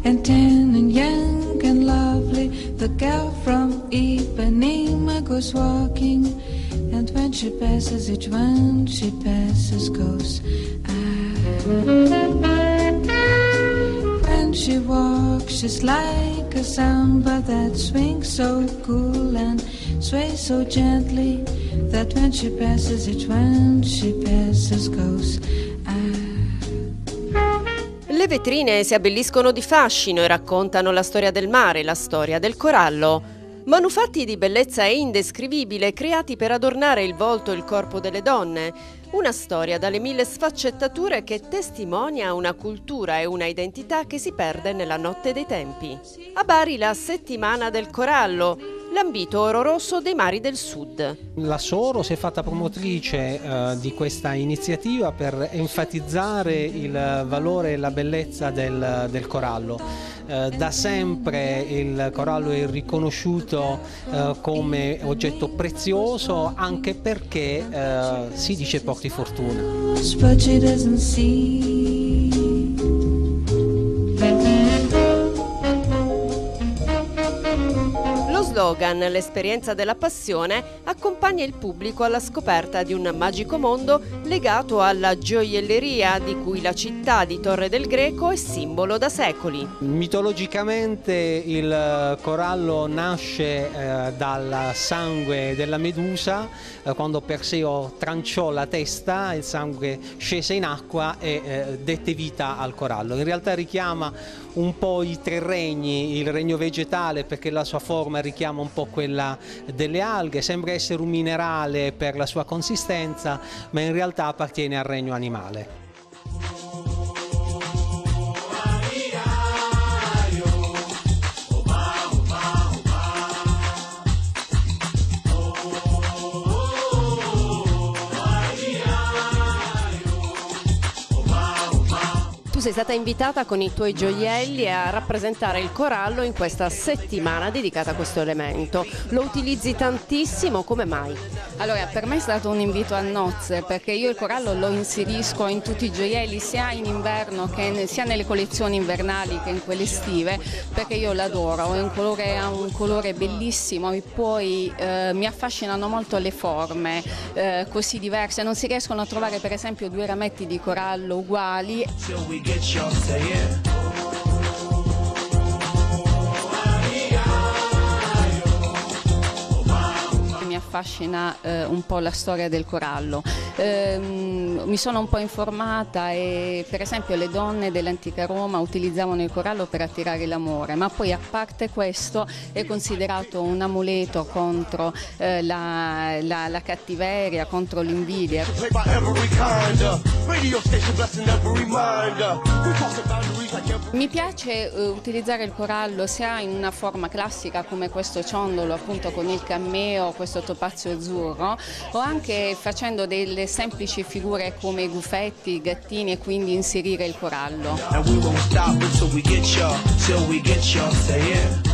and tan and young and lovely. The girl from Ipanema goes walking, and when she passes, each one she passes goes, When she walks, she's like a samba that swings so cool and sways so gently, that when she passes, each one she passes goes, Le vetrine si abbelliscono di fascino e raccontano la storia del mare, la storia del corallo. Manufatti di bellezza indescrivibile, creati per adornare il volto e il corpo delle donne. Una storia dalle mille sfaccettature che testimonia una cultura e una identità che si perde nella notte dei tempi. A Bari la settimana del corallo, l'ambito oro rosso dei mari del sud. La Soro si è fatta promotrice di questa iniziativa per enfatizzare il valore e la bellezza del corallo. Da sempre il corallo è riconosciuto come oggetto prezioso, anche perché si dice porti fortuna. but she doesn't see. Lo slogan "L'esperienza della passione" accompagna il pubblico alla scoperta di un magico mondo legato alla gioielleria, di cui la città di Torre del Greco è simbolo da secoli. Mitologicamente il corallo nasce dal sangue della Medusa. Quando Perseo tranciò la testa, il sangue scese in acqua e dette vita al corallo. In realtà richiama un po' i tre regni, il regno vegetale perché la sua forma richiama un po' quella delle alghe, sembra essere un minerale per la sua consistenza, ma in realtà appartiene al regno animale. Tu sei stata invitata con i tuoi gioielli a rappresentare il corallo in questa settimana dedicata a questo elemento. Lo utilizzi tantissimo, come mai? Allora, per me è stato un invito a nozze, perché io il corallo lo inserisco in tutti i gioielli, sia in inverno sia nelle collezioni invernali che in quelle estive, perché io l'adoro, ha un colore bellissimo e poi mi affascinano molto le forme così diverse. Non si riescono a trovare per esempio due rametti di corallo uguali. Mi affascina un po' la storia del corallo. Mi sono un po' informata e per esempio le donne dell'antica Roma utilizzavano il corallo per attirare l'amore, ma poi a parte questo è considerato un amuleto contro la cattiveria, contro l'invidia. Mi piace utilizzare il corallo sia in una forma classica come questo ciondolo appunto con il cammeo, questo topazio azzurro, o anche facendo delle semplici figure come i gufetti, i gattini e quindi inserire il corallo.